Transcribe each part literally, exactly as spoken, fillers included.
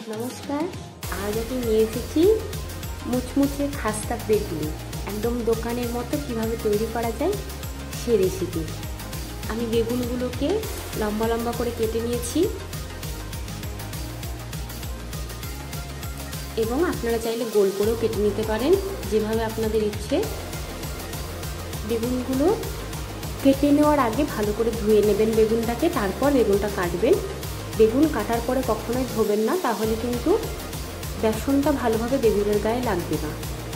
নমস্কার। আজ আমি নিয়ে এসেছি মুচমুচে খাস্তা বেগুনি, একদম দোকানের মতো কিভাবে তৈরি করা যায় সে রেসিপি। আমি বেগুনগুলোকে লম্বা লম্বা করে কেটে নিয়েছি এবং আপনারা চাইলে গোল করেও কেটে নিতে পারেন, যেভাবে আপনাদের ইচ্ছে। বেগুনগুলো কেটে নেওয়ার আগে ভালো করে ধুয়ে নেবেন বেগুনটাকে, তারপর বেগুনটা কাটবেন। বেগুন কাটার পরে কখনোই ধোবেন না, তাহলে কিন্তু বেসনটা ভালোভাবে বেগুনের গায়ে লাগবে না।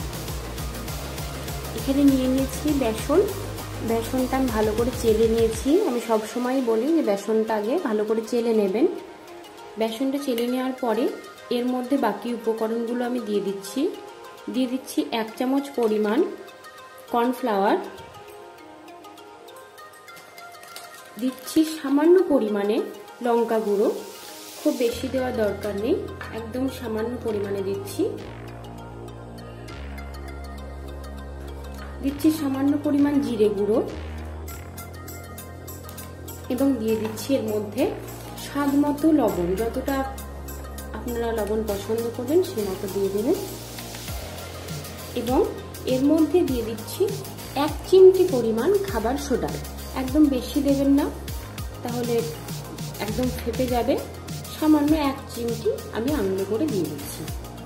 এখানে নিয়ে নিয়েছি বেসন। বেসনটা আমি ভালো করে চেলে নিয়েছি। আমি সব সময় বলি যে বেসনটা আগে ভালো করে চেলে নেবেন। বেসনটা চেলে নেওয়ার পরে এর মধ্যে বাকি উপকরণগুলো আমি দিয়ে দিচ্ছি। দিয়ে দিচ্ছি এক চামচ পরিমাণ কর্নফ্লাওয়ার, দিচ্ছি সামান্য পরিমাণে লঙ্কা গুঁড়ো, খুব বেশি দেওয়ার দরকার নেই, একদম সামান্য পরিমাণে দিচ্ছি। দিচ্ছি সামান্য পরিমাণ জিরে গুঁড়ো এবং দিয়ে দিচ্ছি এর মধ্যে স্বাদ মতো লবণ। যতটা আপনারা লবণ পছন্দ করবেন সে মতো দিয়ে দেবেন। এবং এর মধ্যে দিয়ে দিচ্ছি এক চিমটি পরিমাণ খাবার সোডা। একদম বেশি দেবেন না, তাহলে একদম ফেটে যাবে। সামান্য এক চিমটি আমি আঙুলে করে দিয়ে দিচ্ছি।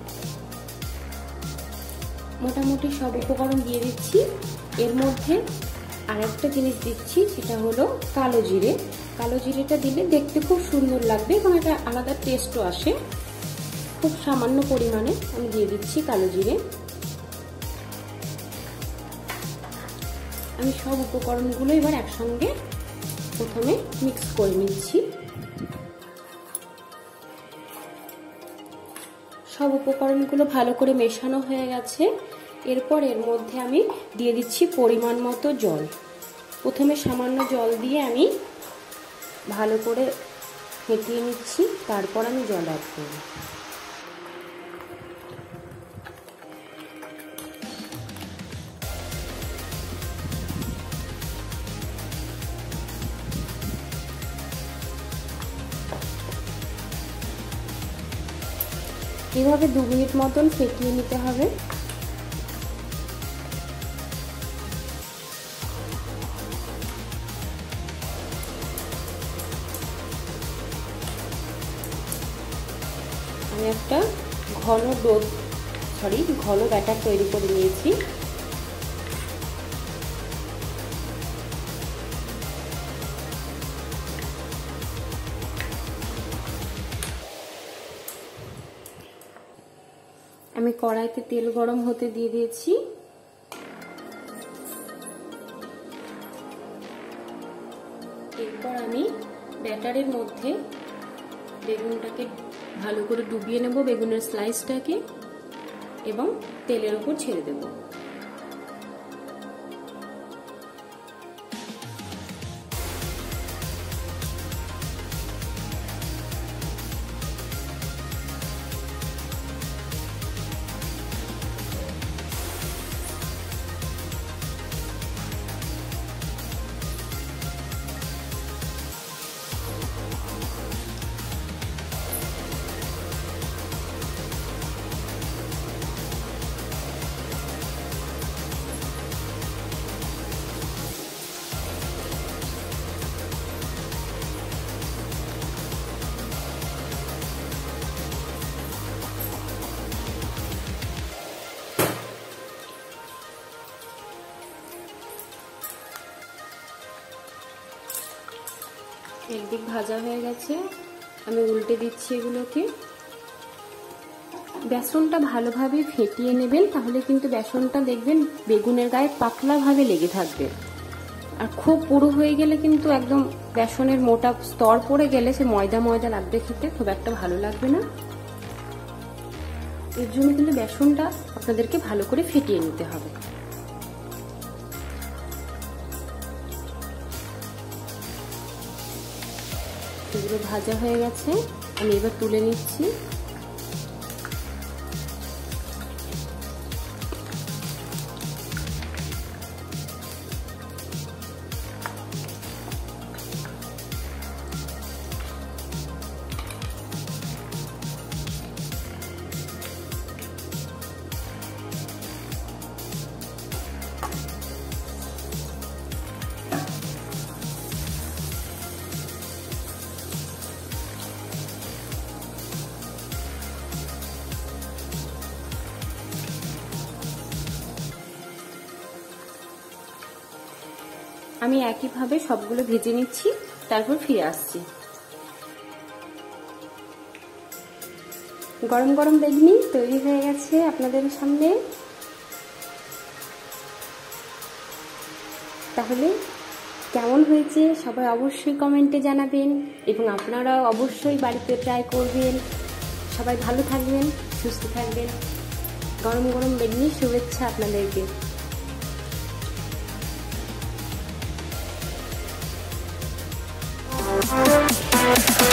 মোটামুটি সব উপকরণ দিয়ে দিচ্ছি। এর মধ্যে আর একটা জিনিস দিচ্ছি, সেটা হলো কালো জিরে। কালো জিরেটা দিলে দেখতে খুব সুন্দর লাগবে এবং একটা আলাদা টেস্টও আসে। খুব সামান্য পরিমাণে আমি দিয়ে দিচ্ছি কালো জিরে। আমি সব উপকরণগুলো এবার একসঙ্গে প্রথমে মিক্স করে নিচ্ছি। সব উপকরণগুলো ভালো করে মেশানো হয়ে গেছে। এরপর এর মধ্যে আমি দিয়ে দিচ্ছি পরিমাণ মতো জল। প্রথমে সামান্য জল দিয়ে আমি ভালো করে ফেটিয়ে নিচ্ছি, তারপর আমি জল অ্যাড করব। এভাবে দু মিনিট মতন ফেটিয়ে নিতে হবে। আমি একটা ঘন ডো সরি ঘন ব্যাটার তৈরি করে নিয়েছি। আমি কড়াইতে তেল গরম হতে দিয়ে দিয়েছি। এরপর আমি ব্যাটারের মধ্যে বেগুনটাকে ভালো করে ডুবিয়ে নেব, বেগুনের স্লাইসটাকে, এবং তেলের উপর ছেড়ে দেব। একদিক ভাজা হয়ে গেছে, আমি উল্টে দিচ্ছি এগুলোকে। বেসনটা ভালোভাবে ফেটিয়ে নেবেন, তাহলে কিন্তু বেসনটা দেখবেন বেগুনের গায়ে পাতলাভাবে লেগে থাকবে। আর খুব পুরো হয়ে গেলে কিন্তু একদম বেসনের মোটা স্তর পড়ে গেলে সে ময়দা ময়দা লাগবে, খেতে খুব একটা ভালো লাগবে না। এর জন্য কিন্তু বেসনটা আপনাদেরকে ভালো করে ফেটিয়ে নিতে হবে। এগুলো ভাজা হয়ে গেছে, আমি এবার তুলে নিচ্ছি। আমি একইভাবে সবগুলো ভেজে নিচ্ছি, তারপর ফিরে আসছি। গরম গরম বেগনি তৈরি হয়ে গেছে আপনাদের সামনে। তাহলে কেমন হয়েছে সবাই অবশ্যই কমেন্টে জানাবেন এবং আপনারাও অবশ্যই বাড়িতে ট্রাই করবেন। সবাই ভালো থাকবেন, সুস্থ থাকবেন। গরম গরম বেগনি শুভেচ্ছা আপনাদেরকে।